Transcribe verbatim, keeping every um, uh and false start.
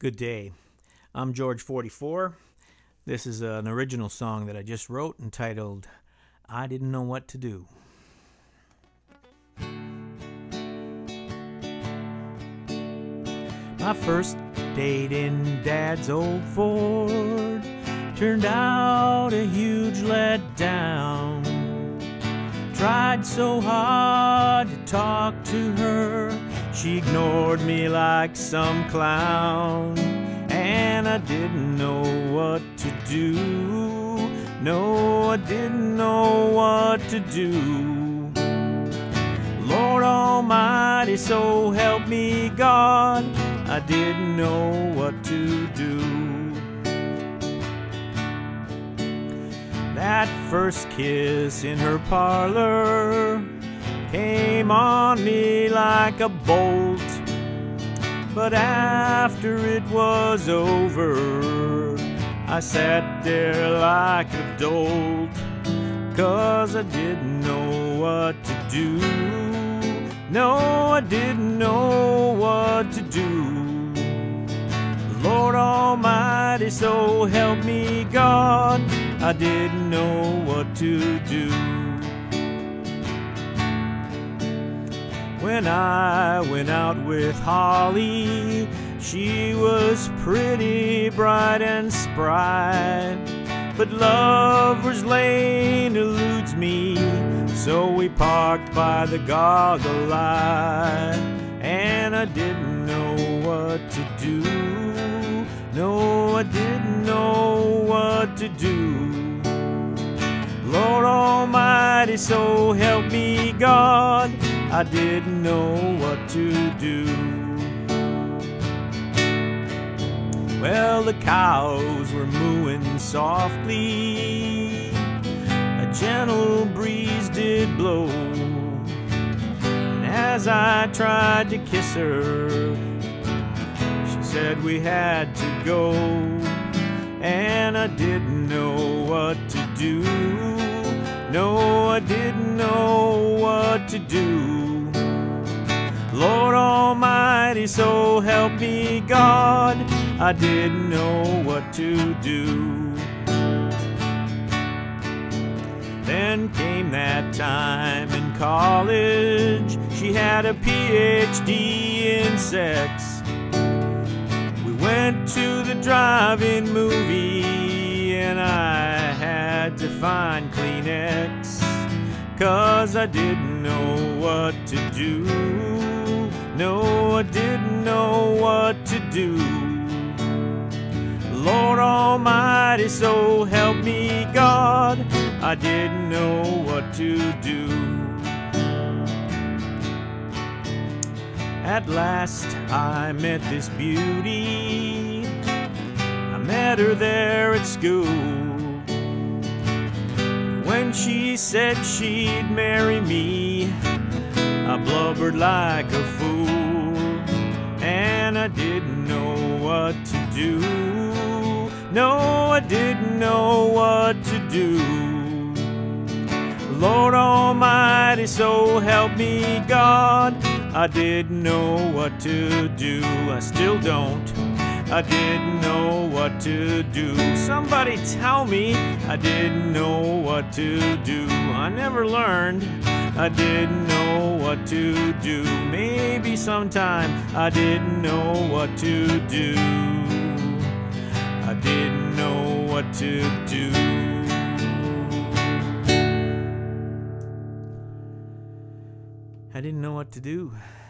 Good day. I'm George forty-four. This is an original song that I just wrote entitled, I Didn't Know What to Do. My first date in Dad's old Ford turned out a huge letdown. Tried so hard to talk to her, she ignored me like some clown. And I didn't know what to do. No, I didn't know what to do. Lord Almighty, so help me God, I didn't know what to do. That first kiss in her parlor came on me like a bolt. But after it was over, I sat there like a dolt, 'cause I didn't know what to do. No, I didn't know what to do. Lord Almighty, so help me God, I didn't know what to do. When I went out with Holly, she was pretty bright and spry. But Lover's Lane eludes me, so we parked by the Goggle Eye. And I didn't know what to do. No, I didn't know what to do. Lord Almighty, so help me God, I didn't know what to do. Well, the cows were mooing softly, a gentle breeze did blow, and as I tried to kiss her, she said we had to go. And I didn't know what to do. No, I didn't know what to do. Lord Almighty, so help me God, I didn't know what to do. Then came that time in college, she had a P H D in sex. We went to the drive-in movie and I had to find Kleenex, 'cause I didn't know what to do. No, I didn't know what to do. Lord Almighty, so help me God, I didn't know what to do. At last I met this beauty, I met her there at school. When she said she'd marry me, I blubbered like a fool. And I didn't know what to do. No, I didn't know what to do. Lord Almighty, so help me God, I didn't know what to do. I still don't. I didn't know what to do. Somebody tell me, I didn't know what to do. I never learned. I didn't know what to do. Maybe sometime I didn't know what to do. I didn't know what to do. I didn't know what to do.